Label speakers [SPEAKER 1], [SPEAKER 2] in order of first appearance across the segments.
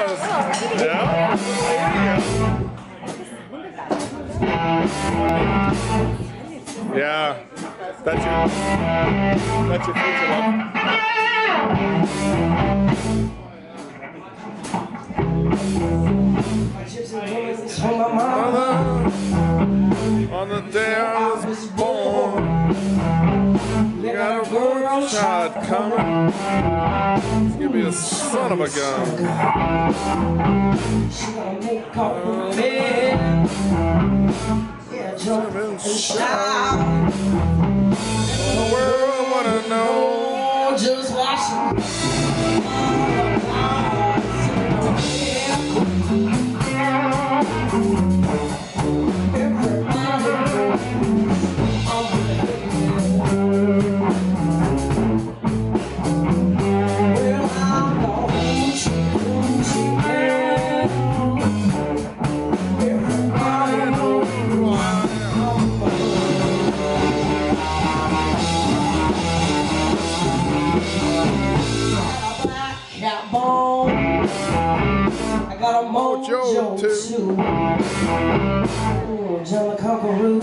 [SPEAKER 1] Yes. Yeah. There you go. Yeah. That's your future, love.
[SPEAKER 2] My mother,
[SPEAKER 1] on the day I was born, you got a road shot coming. It's gonna be a son of a gun.
[SPEAKER 2] she gonna make up for me. Yeah, jump and shout.
[SPEAKER 1] The world wanna know
[SPEAKER 2] Just watching. I got a mojo too. Ooh, John the Conqueror.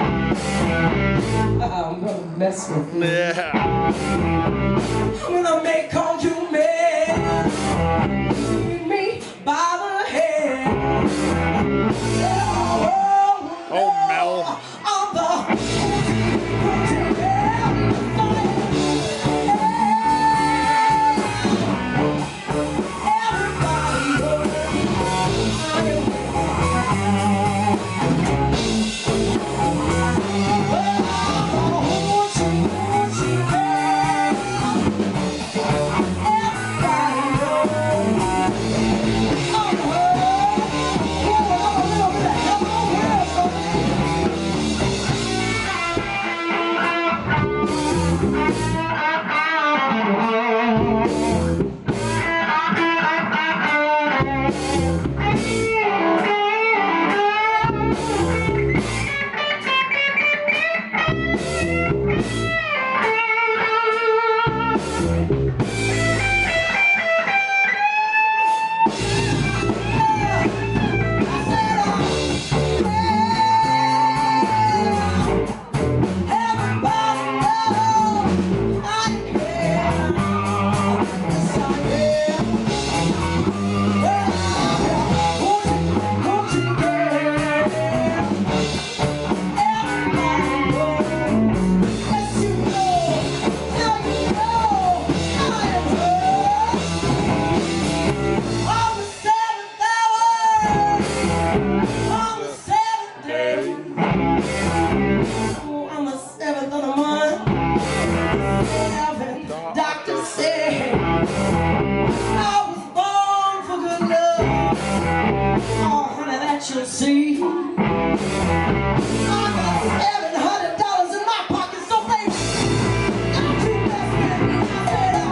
[SPEAKER 2] I'm gonna mess with you.
[SPEAKER 1] yeah.
[SPEAKER 2] I'm gonna make all you men lead me by the hand.
[SPEAKER 1] Oh, Mel.
[SPEAKER 2] On the Doctor said I was born for good love. Oh, honey, that you'll see. I got $700 in my pocket, so baby, don't you mess with me. I said I'm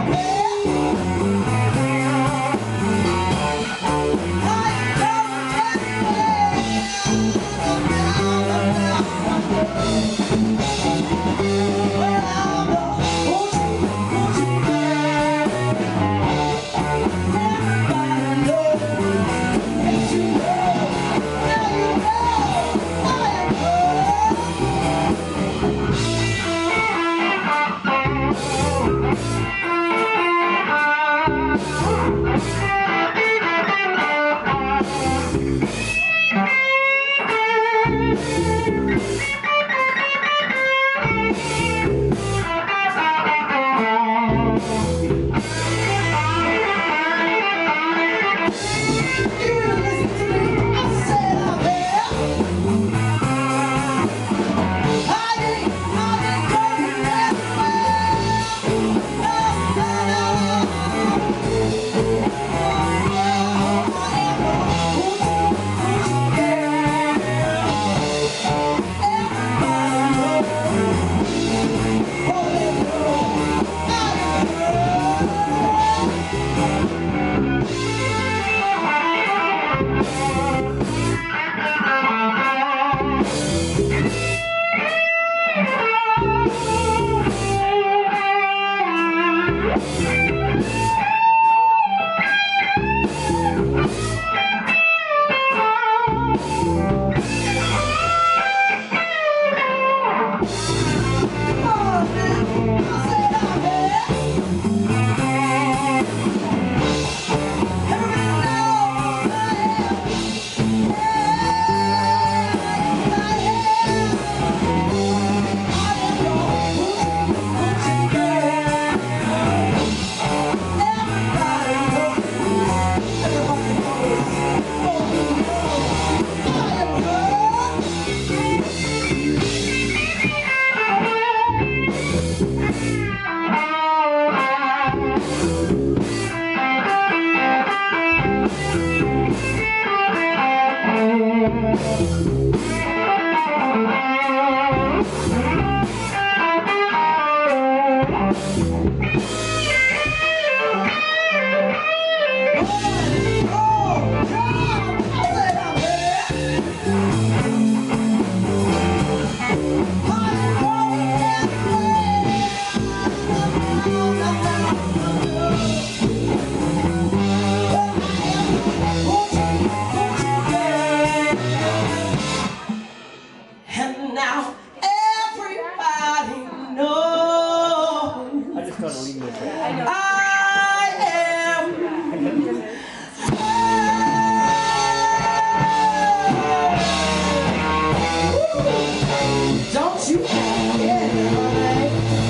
[SPEAKER 2] And now everybody knows
[SPEAKER 3] I just don't leave this.
[SPEAKER 2] I am. Don't you forget, honey.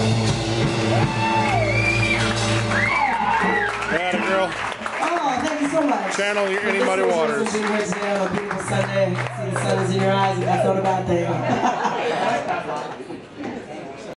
[SPEAKER 1] Atta girl.
[SPEAKER 2] Oh, thank you so much.
[SPEAKER 1] Channel your Any Muddy Waters.
[SPEAKER 2] Being here today on a beautiful Sunday. See the sun is in your eyes, and that's not a bad thing.